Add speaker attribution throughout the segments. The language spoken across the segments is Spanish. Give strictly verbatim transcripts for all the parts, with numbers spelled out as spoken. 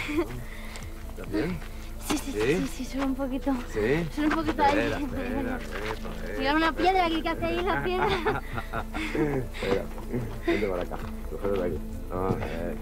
Speaker 1: ¿Estás bien?
Speaker 2: Sí, sí, sí, sí, sí, solo un poquito.
Speaker 1: ¿Sí?
Speaker 2: Solo un poquito ahí.
Speaker 1: Espera, espera, espera.
Speaker 2: Mira una piedra aquí, ¿qué hace ahí la piedra?
Speaker 1: Espera, vente para acá. Cógelo de aquí. A ver.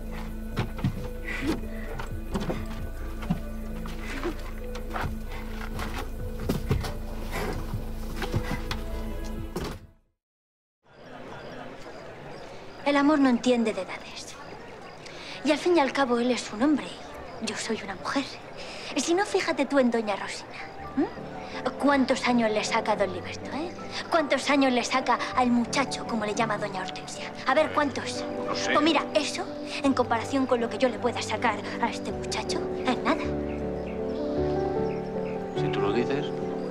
Speaker 3: El amor no entiende de edades. Y al fin y al cabo, él es un hombre y yo soy una mujer. Y si no, fíjate tú en doña Rosina. ¿Mm? ¿Cuántos años le saca a don Liberto, eh? ¿Cuántos años le saca al muchacho, como le llama doña Hortensia? A ver, ¿cuántos?
Speaker 4: No sé.
Speaker 3: Pues mira, eso, en comparación con lo que yo le pueda sacar a este muchacho, es nada.
Speaker 4: Si tú lo dices.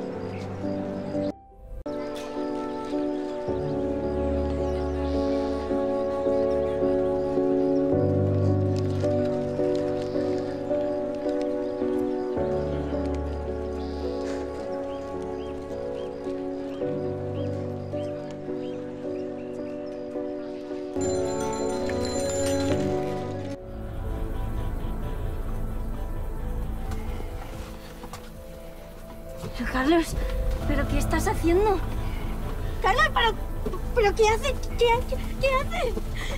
Speaker 2: Pero, Carlos, ¿pero qué estás haciendo? Carlos, pero... ¿pero qué haces? ¿Qué, qué, qué haces?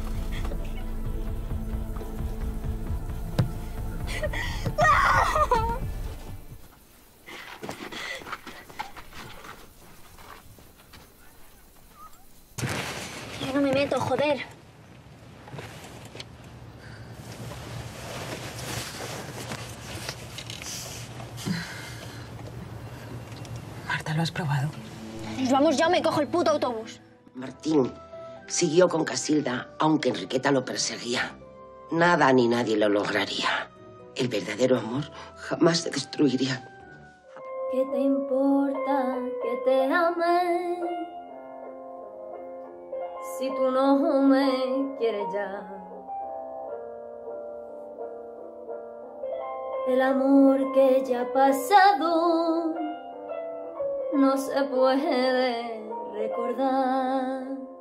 Speaker 2: ¡No! Yo no me meto, joder.
Speaker 5: Marta, ¿lo has probado?
Speaker 2: Nos vamos ya o me cojo el puto autobús.
Speaker 6: Martín siguió con Casilda, aunque Enriqueta lo perseguía. Nada ni nadie lo lograría. El verdadero amor jamás se destruiría.
Speaker 2: ¿Qué te importa que te ame si tú no me quieres ya? El amor que ya ha pasado no se puede recordar.